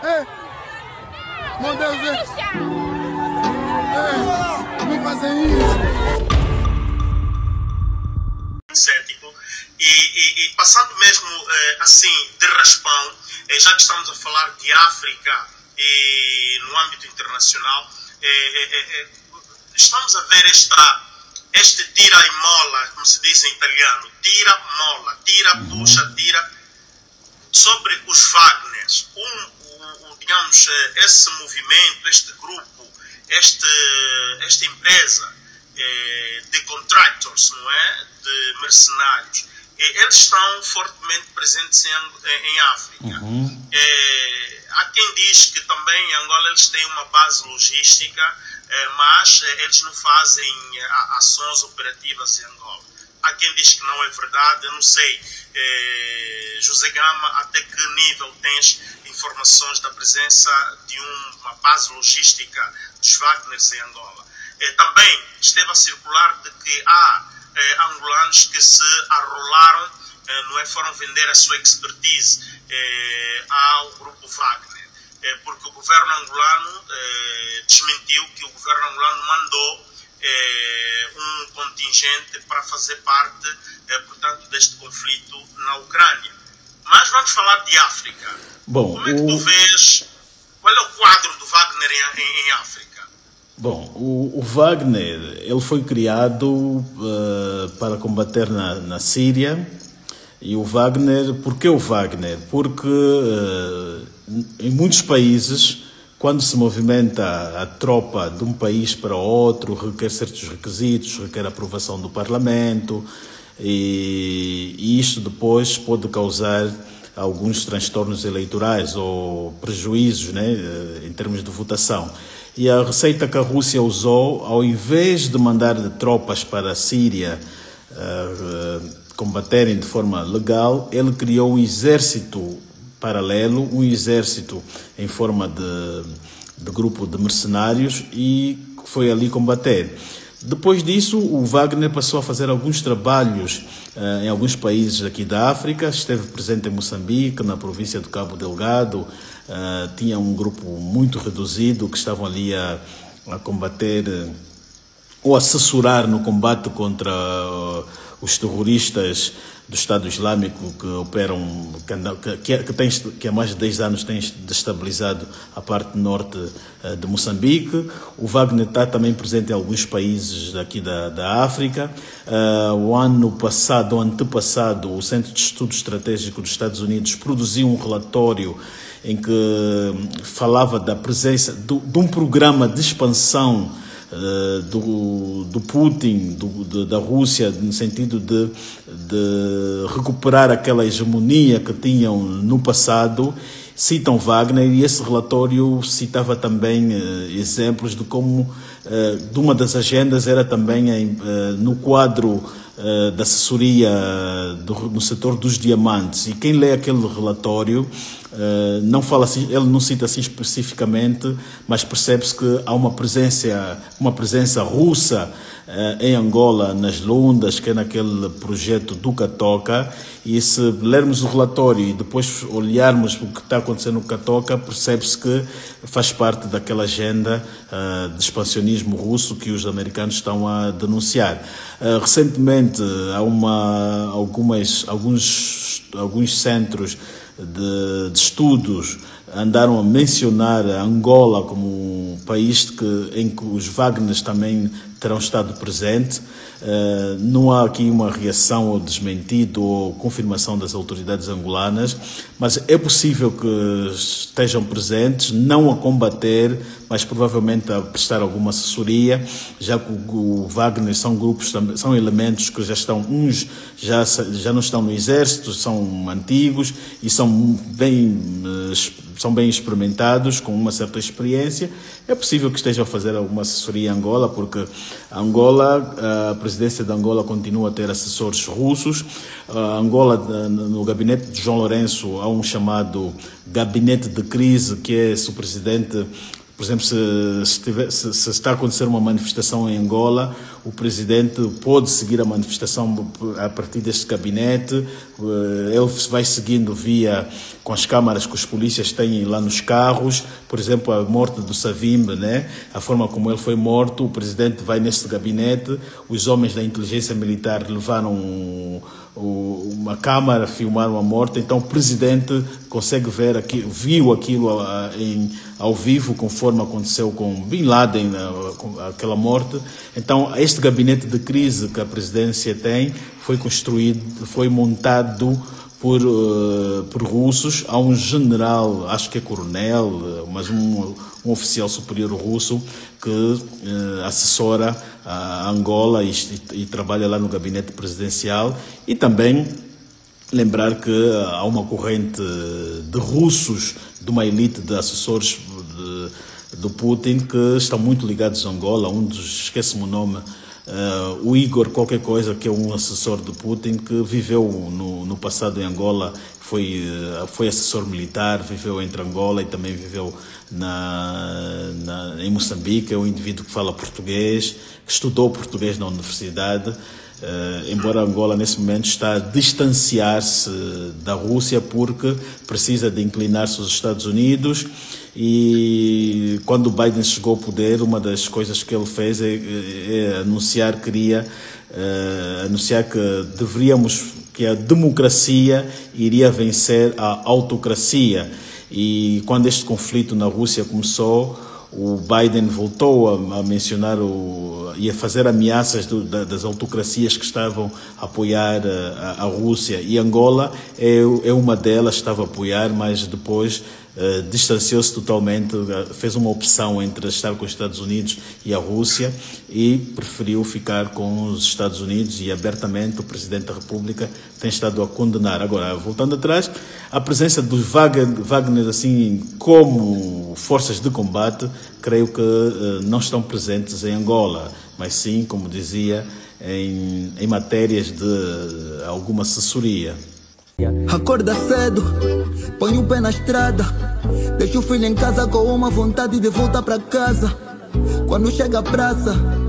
É. Meu Deus, não fazem isso. Cético. E passando mesmo assim de raspão, já que estamos a falar de África e no âmbito internacional, estamos a ver este tira e mola, como se diz em italiano, tira, mola, tira, puxa, tira, sobre os Wagners. Digamos, esse movimento, este grupo, esta empresa de contractors, não é? De mercenários, eles estão fortemente presentes em África. Há quem diz que também em Angola eles têm uma base logística, mas eles não fazem ações operativas em Angola. Há quem diz que não é verdade, eu não sei, José Gama, até que nível tens informações da presença de uma base logística dos Wagners em Angola? Também esteve a circular de que há angolanos que se arrolaram, não é, foram vender a sua expertise ao grupo Wagner, porque o governo angolano desmentiu que o governo angolano mandou um contingente para fazer parte, portanto, deste conflito na Ucrânia. Mas vamos falar de África. Bom, como é que tu vês, qual é o quadro do Wagner em África? Bom, o Wagner, ele foi criado para combater na Síria. E o Wagner, por que o Wagner? Porque em muitos países, quando se movimenta a tropa de um país para outro, requer certos requisitos, requer a aprovação do Parlamento, e isto depois pode causar alguns transtornos eleitorais ou prejuízos, né, em termos de votação. E a receita que a Rússia usou, ao invés de mandar tropas para a Síria combaterem de forma legal, ele criou um exército paralelo, um exército em forma de grupo de mercenários, e foi ali combater. Depois disso, o Wagner passou a fazer alguns trabalhos em alguns países aqui da África. Esteve presente em Moçambique, na província do Cabo Delgado. Tinha um grupo muito reduzido que estavam ali a combater ou assessorar no combate contra os terroristas do Estado Islâmico que operam, que há mais de 10 anos têm destabilizado a parte norte de Moçambique. O Wagner está também presente em alguns países aqui da África. O ano passado, ou antepassado, o Centro de Estudo Estratégico dos Estados Unidos produziu um relatório em que falava da presença de um programa de expansão do Putin, da Rússia, no sentido de recuperar aquela hegemonia que tinham no passado. Citam Wagner, e esse relatório citava também exemplos de como de uma das agendas era também no quadro da assessoria no setor dos diamantes. E quem lê aquele relatório não fala assim, ele não cita assim especificamente, mas percebe-se que há uma presença russa em Angola, nas Lundas, que é naquele projeto do Catoca. E se lermos o relatório e depois olharmos o que está acontecendo no Catoca, percebe-se que faz parte daquela agenda de expansionismo russo que os americanos estão a denunciar. Recentemente, há alguns centros de estudos andaram a mencionar a Angola como um país em que os Wagners também terão estado presentes. Não há aqui uma reação ou desmentido ou confirmação das autoridades angolanas, mas é possível que estejam presentes, não a combater, mas provavelmente a prestar alguma assessoria, já que o Wagner são grupos, são elementos que já estão, uns já não estão no exército, são antigos e são bem experimentados, com uma certa experiência. É possível que estejam a fazer alguma assessoria em Angola, porque a presidência de Angola continua a ter assessores russos. Angola, no gabinete de João Lourenço, há um chamado gabinete de crise, que é o presidente Por exemplo, se está a acontecer uma manifestação em Angola, o presidente pode seguir a manifestação a partir deste gabinete, ele vai seguindo com as câmaras que os polícias têm lá nos carros. Por exemplo, a morte do Savimbi, né? A forma como ele foi morto, o presidente vai neste gabinete, os homens da inteligência militar levaram uma câmara, filmaram a morte, então o presidente consegue ver viu aquilo ao vivo, conforme aconteceu com Bin Laden, aquela morte. Então este gabinete de crise que a presidência tem foi montado por russos. Há um general, acho que é coronel, mas um oficial superior russo que assessora a Angola e trabalha lá no gabinete presidencial. E também lembrar que há uma corrente de russos, de uma elite de assessores do Putin, que estão muito ligados a Angola. Um dos, esquece-me o nome, o Igor qualquer coisa, que é um assessor de Putin, que viveu no passado em Angola, foi assessor militar, viveu entre Angola e também viveu em Moçambique. É um indivíduo que fala português, que estudou português na universidade, embora Angola nesse momento está a distanciar-se da Rússia porque precisa de inclinar-se aos Estados Unidos. E quando Biden chegou ao poder, uma das coisas que ele fez é anunciar que que a democracia iria vencer a autocracia. E quando este conflito na Rússia começou, o Biden voltou a mencionar e a fazer ameaças das autocracias que estavam a apoiar a Rússia. E Angola é uma delas, estava a apoiar, mas depois distanciou-se totalmente, fez uma opção entre estar com os Estados Unidos e a Rússia e preferiu ficar com os Estados Unidos, e abertamente o Presidente da República tem estado a condenar. Agora, voltando atrás, a presença dos Wagner assim como forças de combate, creio que não estão presentes em Angola, mas sim, como dizia, em matérias de alguma assessoria. Acorda cedo, põe o pé na estrada, deixa o filho em casa com uma vontade de voltar para casa. Quando chega à praça,